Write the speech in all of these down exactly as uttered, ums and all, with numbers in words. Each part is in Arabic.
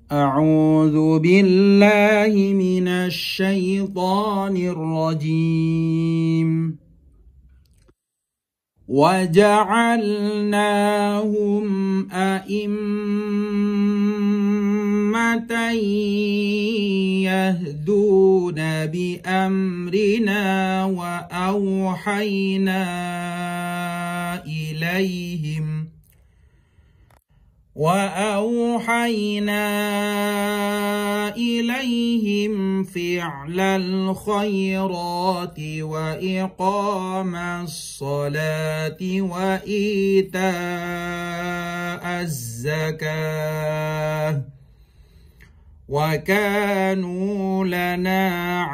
أعوذ بالله من الشيطان الرجيم. وجعلناهم أئمة يهدون بأمرنا وأوحينا إليهم وأوحينا إليهم فعل الخيرات وإقام الصلاة وإيتاء الزكاة وكانوا لنا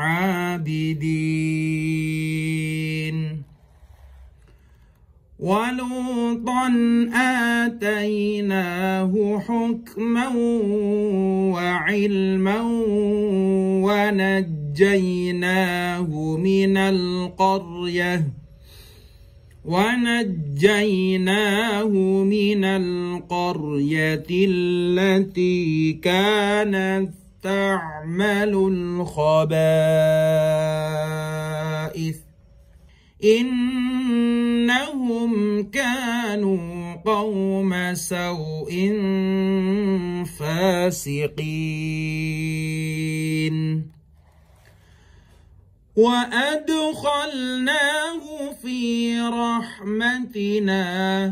عابدين. ولوطا آتيناه حكما وعلما ونجيناه من القرية ونجيناه من القرية التي كانت تعمل الخبائث إنهم كانوا قوم سوء فاسقين. وأدخلناه في رحمتنا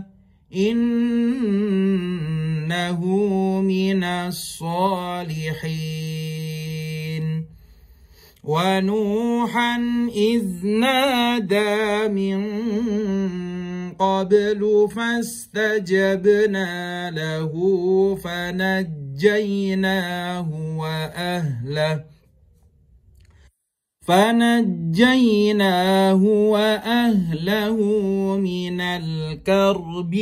إنه من الصالحين. ونوحا إذ نادى من قبل فاستجبنا له فنجيناه وأهله فنجيناه وأهله من الكرب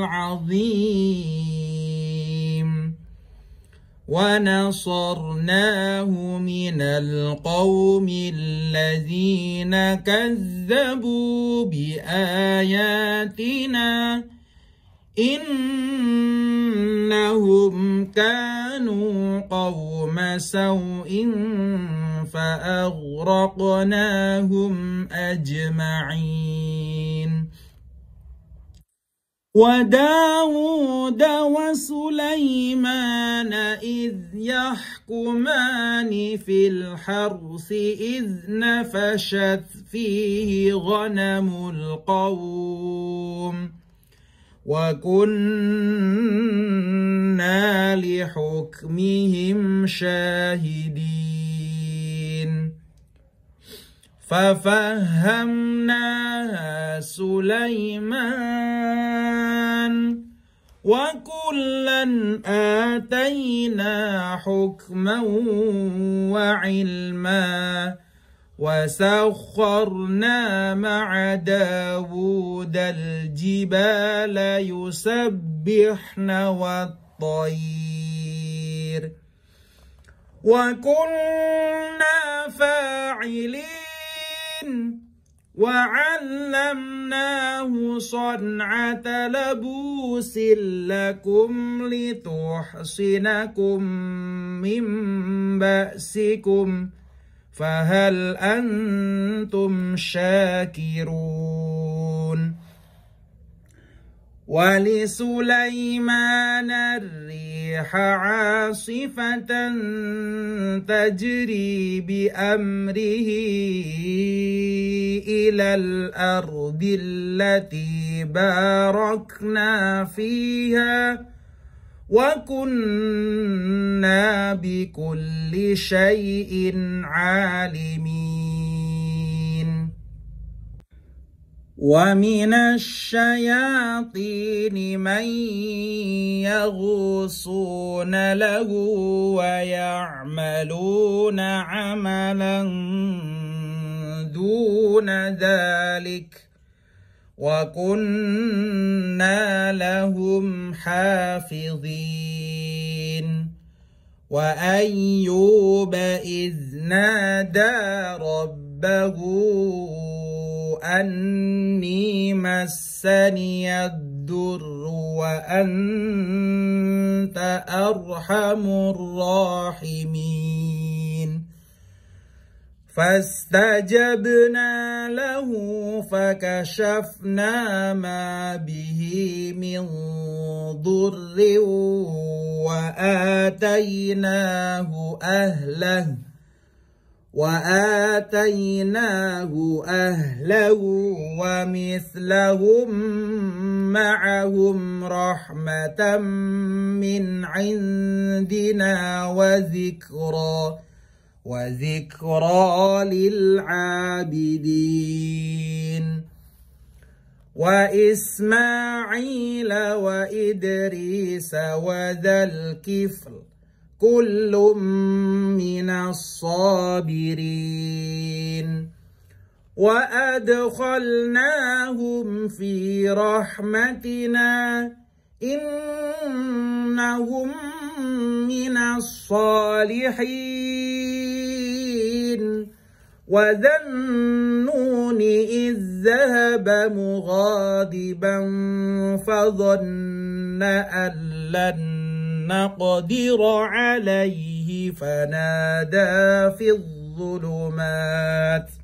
العظيم. ونصرناه من القوم الذين كذبوا بآياتنا إنهم كانوا قوم سوء فأغرقناهم أجمعين. وداود وسليمان إذ يحكمان في الحرث إذ نفشت فيه غنم القوم وكنا لحكمهم شاهدين. ففهمناها سليمان وكلا آتينا حكما وعلما وسخرنا مع داود الجبال يسبحن والطير وكنا فاعلين. وعلمناه صنعة لبوس لكم لتحصنكم من بأسكم فهل أنتم شاكرون. ولسليمان الريح عاصفة تجري بأمره إلى الأرض التي باركنا فيها وكنا بكل شيء عالمين. ومن الشياطين من يغوصون له ويعملون عملا دون ذلك وكنا لهم حافظين. وأيوب إذ نادى ربه أني مسني الضر وأنت أرحم الراحمين فاستجبنا له فكشفنا ما به من ضر وآتيناه أهله وآتيناه أهله ومثلهم معهم رحمة من عندنا وذكرى وذكرى للعابدين وإسماعيل وإدريس وذا الكفل كل من الصابرين وأدخلناهم في رحمتنا إنهم من الصالحين وذا النون إذ ذهب مغاضبا فظن أن لن نقدر عليه فنادى في الظلمات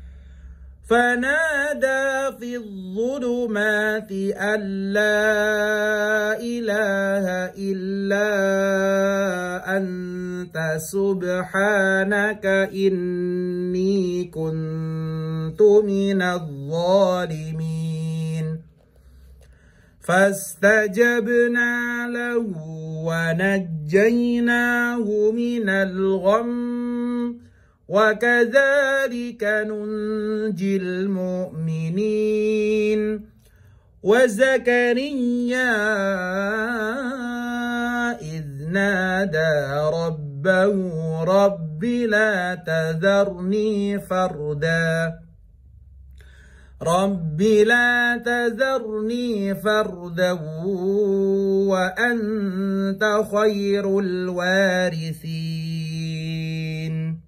فنادى في الظلمات أن لا إله إلا أنت سبحانك إني كنت من الظالمين فاستجبنا له ونجيناه من الغم وكذلك ننجي المؤمنين وزكريا إذ نادى ربه رب لا تذرني فردا رب لا تذرني فردا وأنت خير الوارثين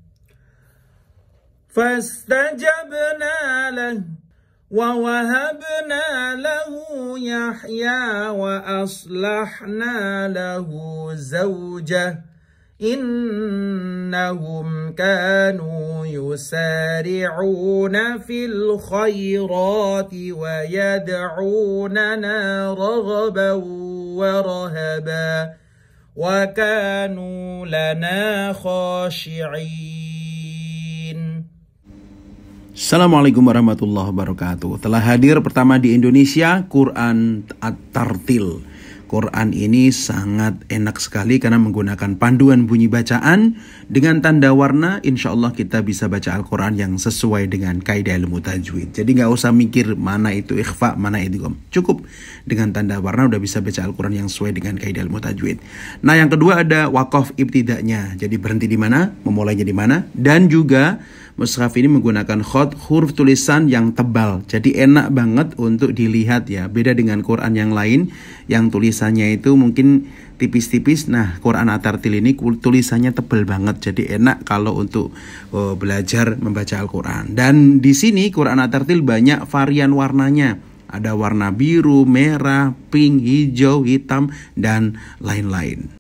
فاستجبنا له ووهبنا له يحيى وأصلحنا له زوجه إنهم كانوا يسارعون في الخيرات ويدعوننا رغبا ورهبا وكانوا لنا خاشعين. Assalamualaikum warahmatullahi wabarakatuh. Telah hadir pertama di Indonesia Quran At-Tartil. Quran ini sangat enak sekali karena menggunakan panduan bunyi bacaan dengan tanda warna. Insya Allah kita bisa baca Al-Quran yang sesuai dengan kaidah ilmu tajwid. Jadi nggak usah mikir mana itu ikhfa, mana itu idgham. Cukup dengan tanda warna udah bisa baca Al-Quran yang sesuai dengan kaidah ilmu tajwid. Nah, yang kedua ada waqaf ibtida'nya. Jadi berhenti di mana, memulainya di mana, dan juga mushaf ini menggunakan khot huruf tulisan yang tebal. Jadi enak banget untuk dilihat ya. Beda dengan Quran yang lain yang tulisannya itu mungkin tipis-tipis. Nah, Quran At-Tartil ini tulisannya tebal banget. Jadi enak kalau untuk oh, belajar membaca Al-Quran. Dan di sini Quran At-Tartil banyak varian warnanya. Ada warna biru, merah, pink, hijau, hitam, dan lain-lain.